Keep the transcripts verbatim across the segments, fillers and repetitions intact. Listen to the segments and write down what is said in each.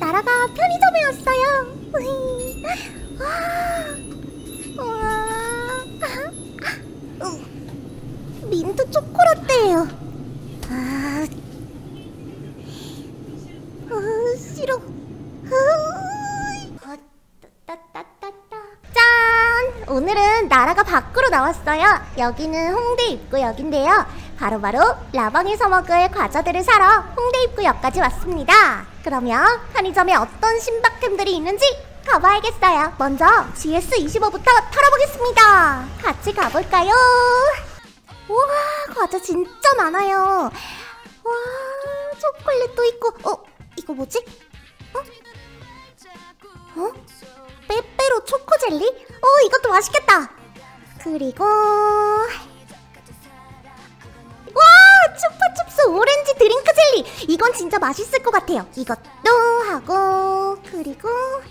나라가 편의점에 왔어요. 와, 와. 민트 초코라떼예요. 아, 아 싫어. 아, 따따따따. 짠! 오늘은 나라가 밖으로 나왔어요. 여기는 홍대 입구역인데요. 바로바로 라방에서 먹을 과자들을 사러 홍대 입구역까지 왔습니다. 그러면 편의점에 어떤 신박템들이 있는지 가봐야겠어요. 먼저 지에스 이십오부터 털어보겠습니다. 같이 가볼까요? 우와, 과자 진짜 많아요. 와, 초콜릿도 있고. 어? 이거 뭐지? 어? 어? 빼빼로 초코젤리? 어, 이것도 맛있겠다. 그리고 와! 추파춥스 오렌지 드링크 젤리! 이건 진짜 맛있을 것 같아요. 이것도 하고, 그리고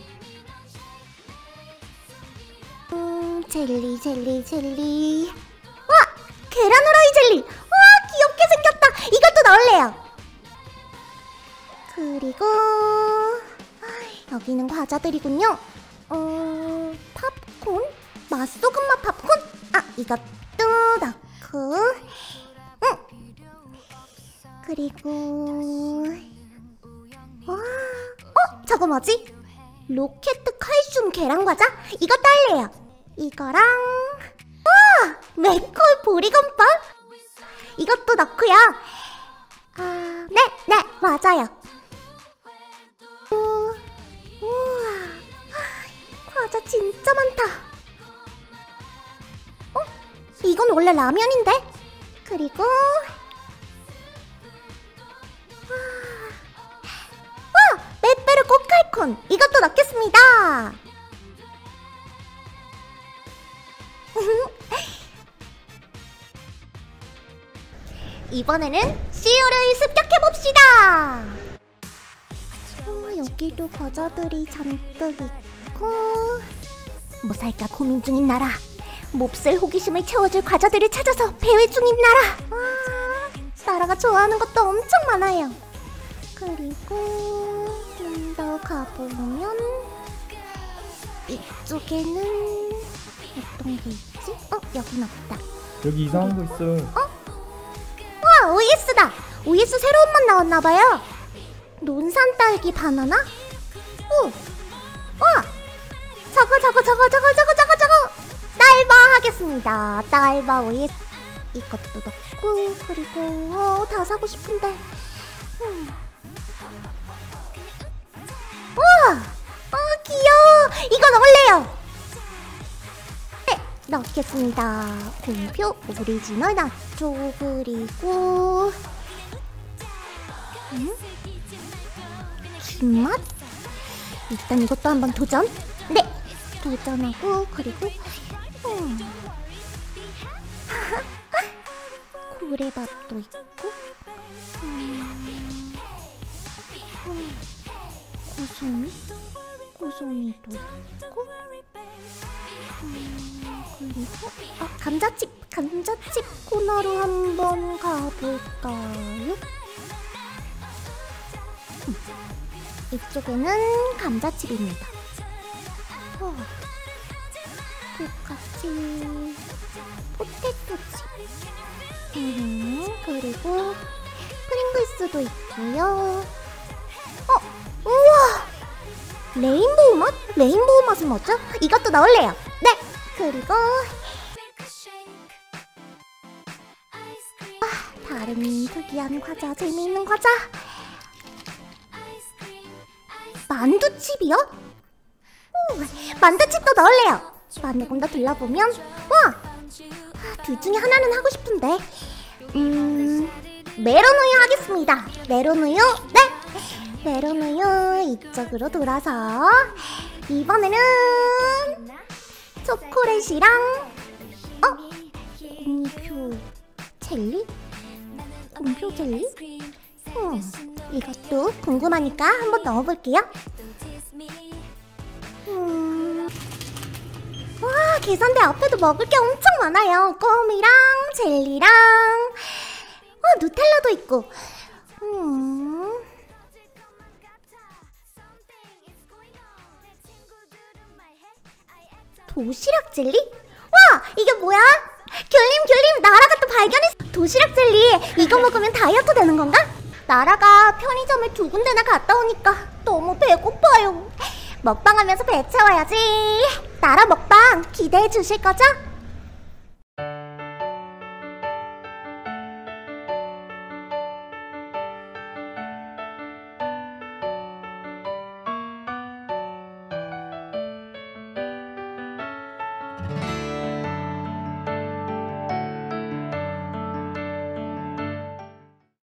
음, 젤리 젤리 젤리. 와! 계란 후라이 젤리! 와! 귀엽게 생겼다! 이것도 넣을래요. 그리고 여기는 과자들이군요. 어... 팝콘? 맛소금 맛 팝콘? 아! 이것도 넣고, 응! 그리고 와... 어? 저거 뭐지? 로켓 칼슘 계란과자? 이것도 할래요. 이거랑 와! 맥콜 보리건빵? 이것도 넣고요. 아... 네! 네! 맞아요. 오, 우와, 과자 진짜 많다. 어? 이건 원래 라면인데? 그리고 와! 빼빼로 꼬칼콘! 이것도 넣겠습니다. 이번에는 씨유를 습격해봅시다. 어, 여기도 과자들이 잔뜩 있고. 뭐 살까 고민 중인 나라. 몹쓸 호기심을 채워줄 과자들을 찾아서 배회 중인 나라. 와, 나라가 좋아하는 것도 엄청 많아요. 그리고 좀 더 가보면 이쪽에는 어떤 게 있지? 어? 여긴 없다. 여기 이상한 거 있어. 어? 와! 오이에스다! 오이에스 새로운 맛 나왔나봐요. 논산 딸기 바나나? 오! 와! 저거 저거 저거 저거 저거 저거 저거! 딸바 하겠습니다. 딸바 오이에스 이것도 넣고. 그리고 어, 다 사고 싶은데. 음. 우와! 어, 귀여워! 이거 넣을래요! 네, 넣겠습니다. 공표 오리지널 나초. 그리고 음? 김맛? 일단 이것도 한번 도전! 네! 도전하고, 그리고 음. 고래밥도 있고, 음. 음. 고소미? 고소미도 있고, 음. 그리고 아, 감자칩! 감자칩 코너로 한번 가볼까요? 음. 이쪽에는 감자칩입니다. 어. 똑같이 포테토칩. 음, 그리고 프링글스도 있고요. 어, 우와! 레인보우 맛? 레인보우 맛은 뭐죠? 이것도 넣을래요. 네! 그리고 아, 다른 특이한 과자, 재미있는 과자. 만두칩이요? 오, 만두칩도 넣을래요. 만두좀 더 둘러보면 와! 둘 중에 하나는 하고 싶은데 음... 메론우유 하겠습니다. 메론우유? 네! 메론우유 이쪽으로 돌아서 이번에는 초콜릿이랑 어? 공표 젤리? 공표 젤리? 음, 이것도 궁금하니까 한번 넣어볼게요. 음... 와, 계산대 앞에도 먹을 게 엄청 많아요. 껌이랑 젤리랑 와, 누텔라도 있고. 음... 도시락 젤리? 와, 이게 뭐야? 귤님, 귤님, 나라가 또 발견했어. 도시락 젤리, 이거 먹으면 다이어트 되는 건가? 나라가 편의점을 두 군데나 갔다 오니까 너무 배고파요. 먹방하면서 배 채워야지. 나라 먹방 기대해 주실 거죠?